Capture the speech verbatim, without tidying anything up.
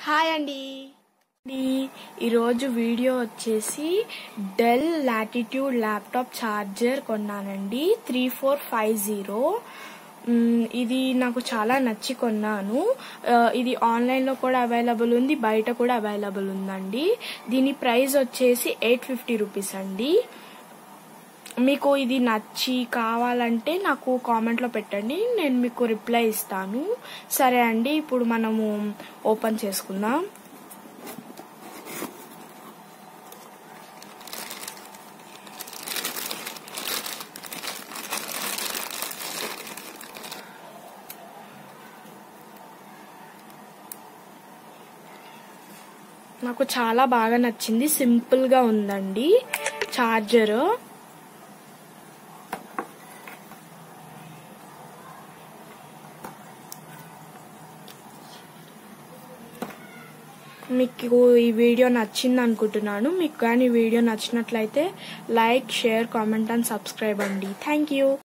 Hi అండి. ఈరోజు video వచ్చేసి డెల్ లాటిట్యూడ్ ల్యాప్టాప్ ఛార్జర్ కొన్నానండి. త్రీ ఫోర్ ఫైవ్ జీరో ఇది నాకు చాలా నచ్చి కొన్నాను. ఇది ఆన్లైన్లో కూడా అవైలబుల్ ఉంది, బయట కూడా అవైలబుల్ ఉందండి. దీని ప్రైస్ వచ్చేసి ఎయిట్ ఫిఫ్టీ రూపీస్ అండి. మీకు ఇది నచ్చి కావాలంటే నాకు కామెంట్లో పెట్టండి, నేను మీకు రిప్లై ఇస్తాను. సరే అండి, ఇప్పుడు మనము ఓపెన్ చేసుకుందాం. నాకు చాలా బాగా నచ్చింది, సింపుల్ గా ఉందండి ఛార్జర్. మీకు ఈ వీడియో నచ్చింది అనుకుంటున్నాను. మీకు కానీ ఈ వీడియో నచ్చినట్లయితే like, share, comment and subscribe అండి. Thank you.